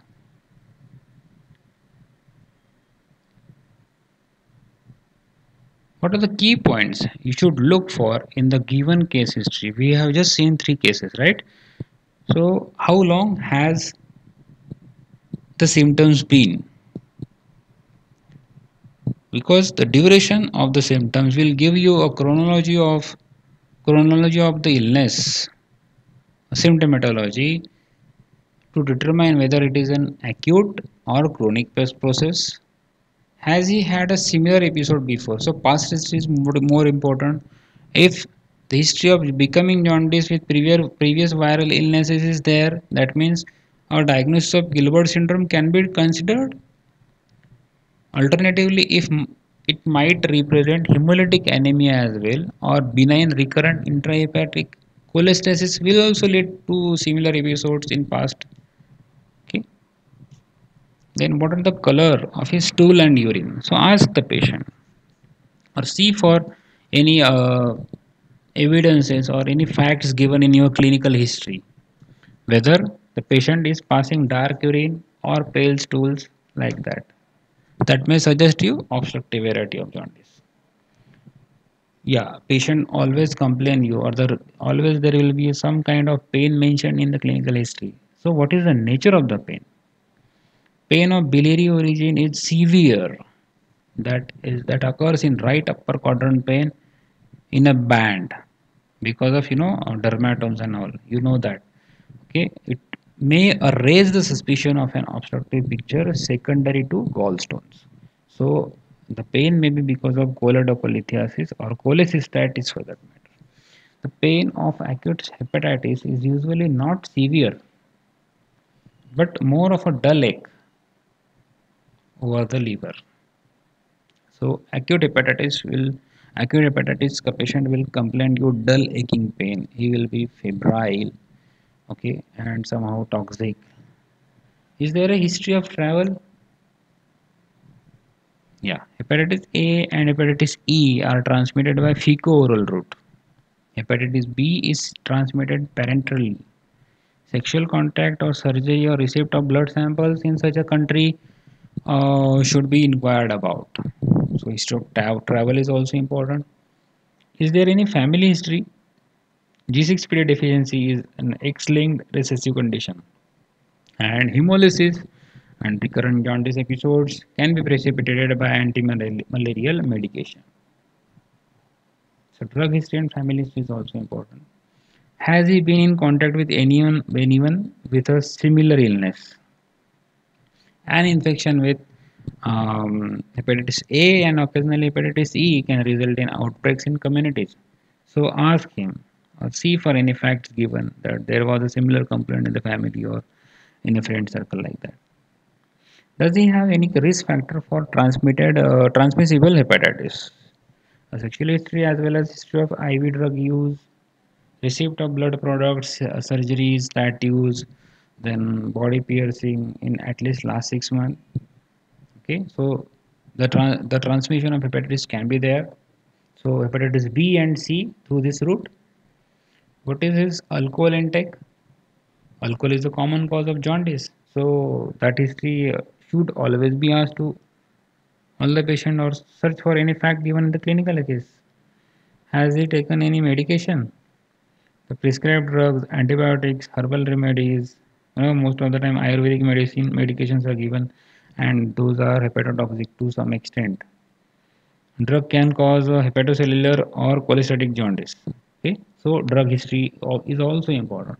Speaker 1: What are the key points you should look for in the given case history? We have just seen three cases, right? So, how long has the symptoms been? Because the duration of the symptoms will give you a chronology of chronology of the illness, symptomatology, to determine whether it is an acute or chronic process. Has he had a similar episode before? So past history is more, more important. If the history of becoming jaundice with previous previous viral illnesses is there, that means a diagnosis of Gilbert syndrome can be considered. Alternatively, if it might represent hemolytic anemia as well, or benign recurrent intrahepatic cholestasis will also lead to similar episodes in past. Okay. Then what are the color of his stool and urine? So ask the patient or see for any uh, evidences or any facts given in your clinical history, whether the patient is passing dark urine or pale stools like that. That may suggest you obstructive variety of jaundice. Yeah, patient always complain you or the always there will be some kind of pain mentioned in the clinical history. So what is the nature of the pain? Pain of biliary origin is severe. That is that occurs in right upper quadrant pain in a band because of you know uh, dermatomes and all. You know that. Okay, it may uh, raise the suspicion of an obstructive picture secondary to gallstones. So the pain may be because of choledocholithiasis or cholecystitis for that matter. The pain of acute hepatitis is usually not severe but more of a dull ache over the liver. So acute hepatitis will acute hepatitis patient will complain you dull aching pain. He will be febrile, okay, and somehow toxic. Is there a history of travel? Yeah, hepatitis A and hepatitis E are transmitted by fecal-oral route. Hepatitis B is transmitted parenterally. Sexual contact or surgery or receipt of blood samples in such a country uh, should be inquired about. So history of tra- travel is also important. Is there any family history? G six P D deficiency is an X-linked recessive condition, and hemolysis and recurrent jaundice episodes can be precipitated by anti-malarial medication. So drug history and family history is also important. Has he been in contact with anyone anyone with a similar illness? An infection with um, hepatitis A and occasionally hepatitis E can result in outbreaks in communities. So ask him or see for any facts given that there was a similar complaint in the family or in a friend circle like that. Does he have any risk factor for transmitted uh, transmissible hepatitis? A sexual history as well as history of I V drug use, receipt of blood products, uh, surgeries, tattoos, then body piercing in at least last six months. Okay, so the tra- the transmission of hepatitis can be there. So hepatitis B and C through this route. What is his alcohol intake? Alcohol is a common cause of jaundice. So that history uh, should always be asked to all the patient or search for any fact given in the clinical case. Has he taken any medication? The prescribed drugs, antibiotics, herbal remedies, you know, most of the time Ayurvedic medicine medications are given and those are hepatotoxic to some extent. Drug can cause a hepatocellular or cholestatic jaundice. Okay, so drug history is also important.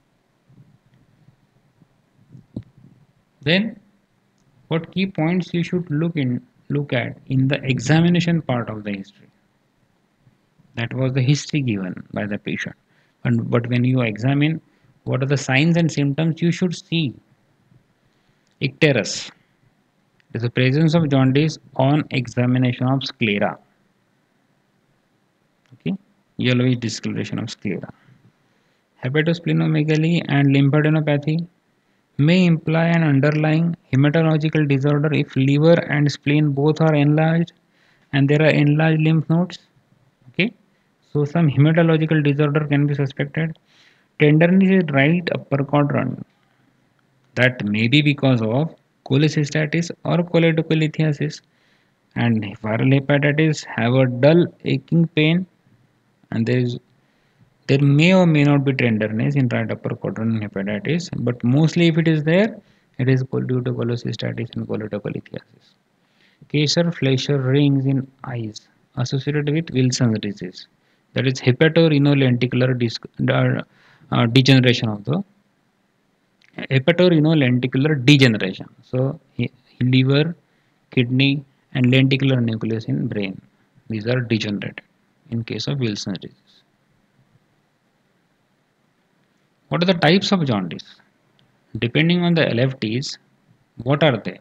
Speaker 1: Then, what key points you should look in look at in the examination part of the history? That was the history given by the patient. And but when you examine what are the signs and symptoms, you should see icterus is the presence of jaundice on examination of sclera. Okay, yellowish discoloration of sclera. Hepatosplenomegaly and lymphadenopathy may imply an underlying hematological disorder if liver and spleen both are enlarged and there are enlarged lymph nodes. Okay, so some hematological disorder can be suspected. Tenderness is right upper quadrant. That may be because of cholecystitis or choledocholithiasis, and viral hepatitis have a dull aching pain, and there is there may or may not be tenderness in right upper quadrant hepatitis, but mostly if it is there, it is due to cholecystitis and choledocholithiasis. Kaiser-Fleischer rings in eyes associated with Wilson's disease, that is hepatorenolenticular disc, uh, uh, degeneration of the hepatorenolenticular degeneration. So liver, kidney, and lenticular nucleus in brain, these are degenerated in case of Wilson's disease. What are the types of jaundice? Depending on the L F Ts, what are they?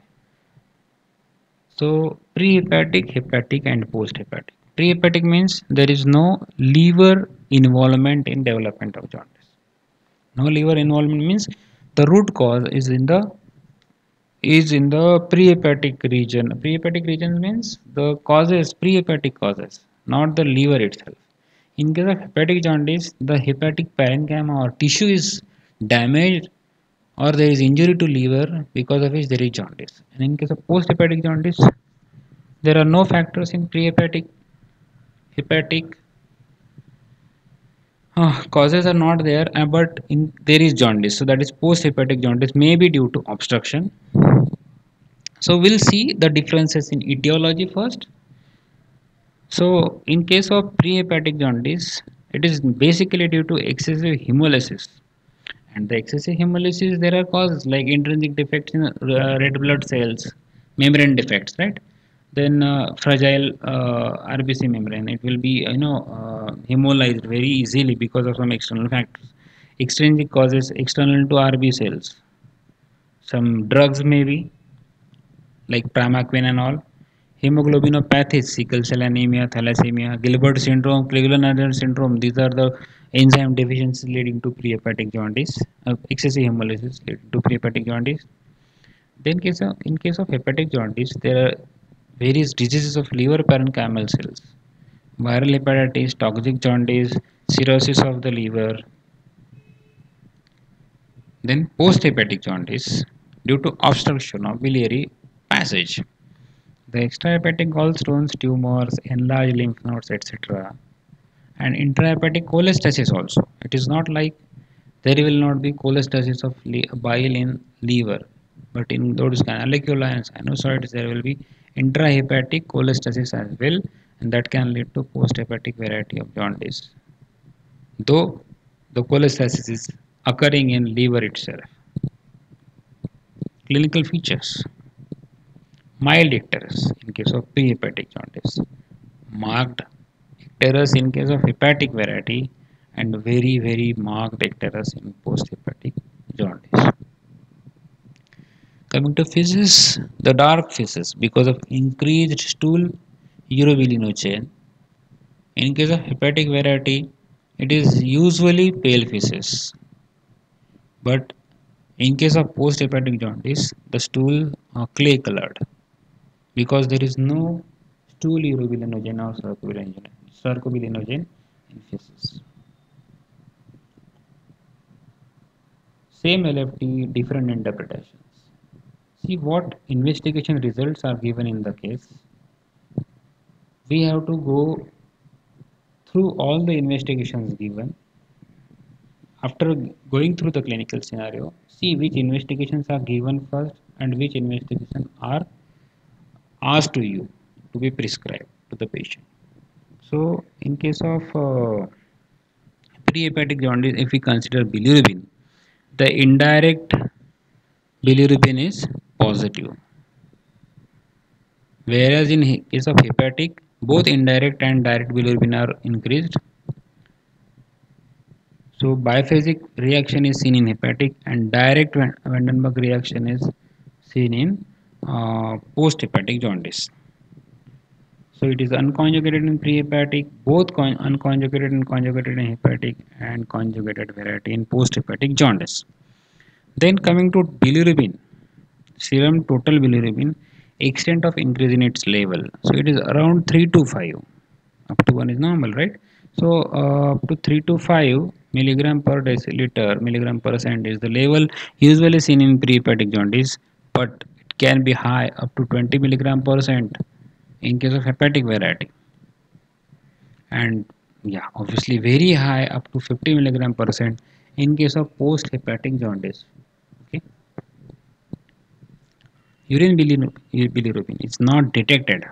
Speaker 1: So pre-hepatic, hepatic, and post-hepatic. Pre-hepatic means there is no liver involvement in development of jaundice. No liver involvement means the root cause is in the is in the pre-hepatic region. Pre-hepatic region means the causes, pre-hepatic causes, not the liver itself. In case of hepatic jaundice, the hepatic parenchyma or tissue is damaged or there is injury to liver because of which there is jaundice. And in case of post-hepatic jaundice, there are no factors in pre-hepatic, hepatic uh, causes are not there, uh, but in, there is jaundice. So that is post-hepatic jaundice may be due to obstruction. So we'll see the differences in etiology first. So in case of pre-hepatic jaundice, it is basically due to excessive hemolysis. And the excessive hemolysis, there are causes like intrinsic defects in uh, red blood cells, membrane defects, right? Then uh, fragile uh, R B C membrane, it will be you know uh, hemolyzed very easily because of some external factors. Extrinsic causes external to R B cells. Some drugs maybe like pramaquine and all. Hemoglobinopathies, sickle cell anemia, thalassemia, Gilbert syndrome, Crigler-Najjar syndrome. These are the enzyme deficiencies leading to prehepatic jaundice, uh, excessive hemolysis leading to prehepatic jaundice. Then, case of, in case of hepatic jaundice, there are various diseases of liver parenchymal cells, viral hepatitis, toxic jaundice, cirrhosis of the liver. Then, post-hepatic jaundice due to obstruction of biliary passage. The extrahepatic gallstones, tumors, enlarged lymph nodes, et cetera. And intrahepatic cholestasis also. It is not like there will not be cholestasis of bile in liver, but in those canaliculi and sinusoids there will be intrahepatic cholestasis as well, and that can lead to posthepatic variety of jaundice. Though the cholestasis is occurring in liver itself. Clinical features. Mild icterus in case of prehepatic jaundice. Marked icterus in case of hepatic variety and very very marked icterus in post-hepatic jaundice. Coming to feces, the dark feces because of increased stool urobilinogen. In case of hepatic variety, it is usually pale feces, but in case of post-hepatic jaundice, the stool are clay colored because there is no stool urobilinogen or sarcobilinogen, sarcobilinogen in feces. Same L F T, different interpretations. See what investigation results are given in the case. We have to go through all the investigations given. After going through the clinical scenario, see which investigations are given first and which investigations are asked to you to be prescribed to the patient. So, in case of uh, prehepatic jaundice, if we consider bilirubin, the indirect bilirubin is positive. Whereas in case of hepatic, both indirect and direct bilirubin are increased. So biphasic reaction is seen in hepatic, and direct Van- Vandenberg reaction is seen in uh, post-hepatic jaundice. So it is unconjugated in prehepatic, both con- unconjugated and conjugated in hepatic, and conjugated variety in post-hepatic jaundice. Then coming to bilirubin, serum total bilirubin, extent of increase in its level. So it is around three to five. Up to one is normal, right? So uh, up to three to five milligram per deciliter, milligram per cent is the level usually seen in prehepatic jaundice, but it can be high up to twenty milligram per cent in case of hepatic variety, and yeah, obviously very high up to fifty milligram per cent in case of post hepatic jaundice. Okay, urine bilirubin is not detected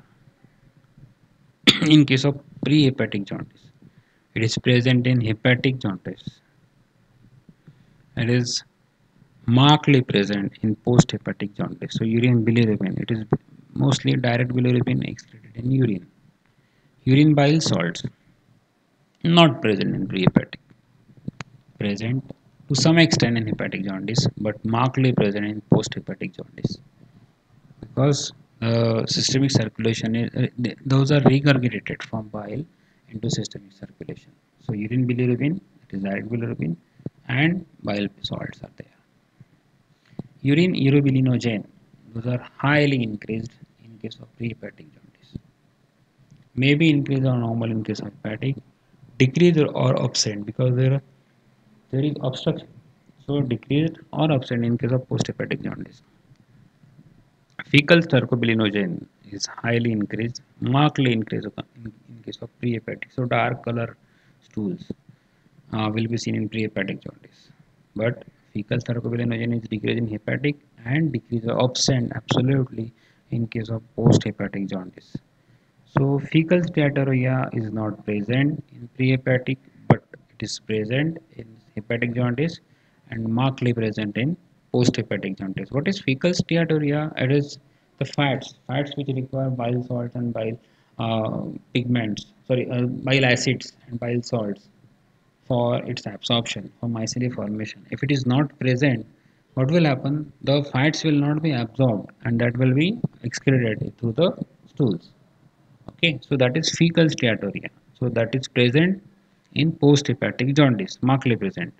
Speaker 1: in case of pre-hepatic jaundice. It is present in hepatic jaundice. It is markedly present in post-hepatic jaundice. So urine bilirubin, it is mostly direct bilirubin excreted in urine. Urine bile salts, not present in pre-hepatic. Present to some extent in hepatic jaundice, but markedly present in post-hepatic jaundice, because uh, systemic circulation is, uh, th- those are regurgitated from bile into systemic circulation. So urine bilirubin, it is direct bilirubin, and bile salts are there. Urine urobilinogen, those are highly increased in case of prehepatic jaundice. Maybe increased or normal in case of hepatic, decreased or absent because there there is obstruction. So decreased or absent in case of post-hepatic jaundice. Fecal stercobilinogen is highly increased, markedly increased in, in case of prehepatic. So dark color stools uh, will be seen in prehepatic jaundice. But fecal stercobilinogen is decreased in hepatic and decreased or absent absolutely in case of post-hepatic jaundice. So fecal steatorrhea is not present in prehepatic, but it is present in hepatic jaundice and markedly present in post-hepatic jaundice. What is fecal steatorrhea? It is the fats, fats which require bile salts and bile uh, pigments, sorry, uh, bile acids and bile salts for its absorption, for mycelia formation. If it is not present, what will happen? The fats will not be absorbed, and that will be excreted through the stools. Okay, so that is fecal steatorrhea. So that is present in post-hepatic jaundice, markedly present.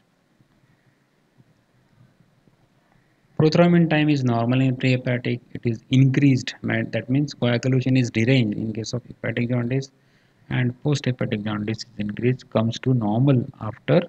Speaker 1: Prothrombin time is normal in prehepatic. It is increased. That means coagulation is deranged in case of hepatic jaundice, and post-hepatic jaundice is increased, comes to normal after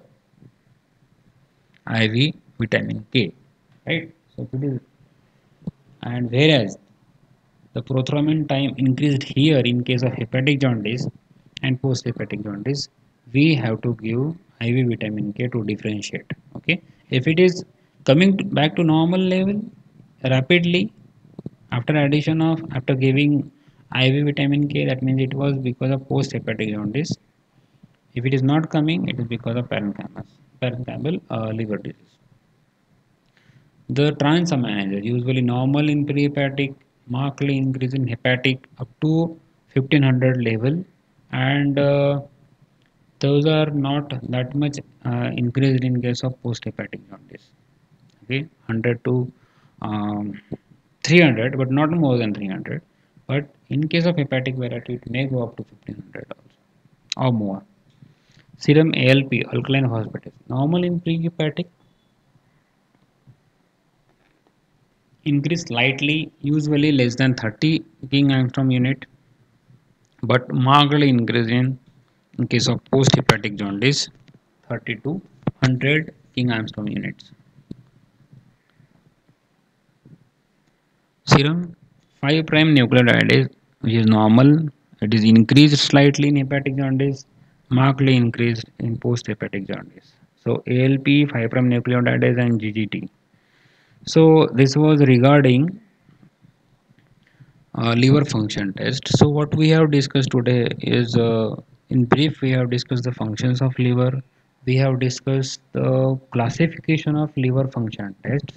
Speaker 1: I V vitamin K. Right. So it is, and whereas the prothrombin time increased here in case of hepatic jaundice and post-hepatic jaundice, we have to give I V vitamin K to differentiate. Okay, if it is coming to back to normal level rapidly after addition of after giving I V vitamin K, that means it was because of post-hepatic jaundice. If it is not coming, it is because of parenchymal, parenchymal uh, liver disease. The transaminases usually normal in prehepatic, markedly increase in hepatic up to fifteen hundred level, and uh, those are not that much uh, increased in case of post-hepatic jaundice. Okay, one hundred to um, three hundred, but not more than three hundred. But in case of hepatic variety, it may go up to fifteen hundred also or more. Serum A L P, alkaline phosphatase, normal in prehepatic, increase slightly, usually less than thirty king angstrom unit, but markedly increase in, in case of post-hepatic jaundice, thirty to one hundred king angstrom units. Serum five prime nucleotide, which is normal, it is increased slightly in hepatic jaundice, markedly increased in post-hepatic jaundice. So A L P, five prime nucleotide and G G T. So this was regarding uh, liver function test. So what we have discussed today is, uh, in brief, we have discussed the functions of liver. We have discussed the classification of liver function tests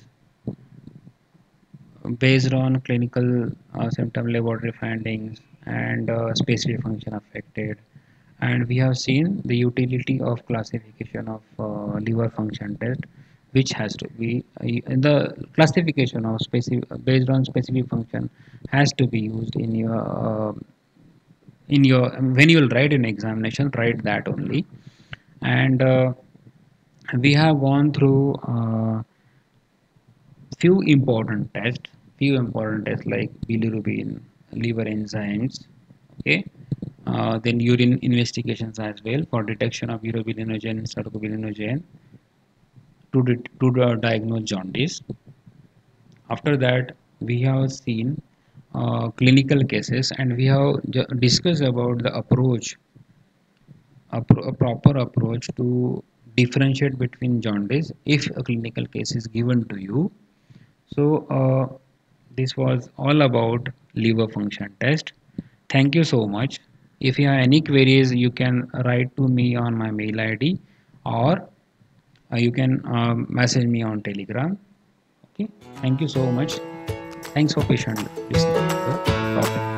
Speaker 1: based on clinical uh, symptom laboratory findings and uh, specific function affected, and we have seen the utility of classification of uh, liver function test, which has to be uh, in the classification of specific based on specific function has to be used in your uh, in your when you will write an examination, write that only. And uh, we have gone through uh, few important tests few important tests like bilirubin, liver enzymes, okay. Uh, then urine investigations as well for detection of urobilinogen and cercobilinogen to, to uh, diagnose jaundice. After that, we have seen uh, clinical cases, and we have discussed about the approach, a, pro a proper approach to differentiate between jaundice if a clinical case is given to you. So uh, this was all about liver function test. Thank you so much. If you have any queries, you can write to me on my mail I D, or uh, you can um, message me on Telegram. Okay. Thank you so much. Thanks for patient listening to the topic.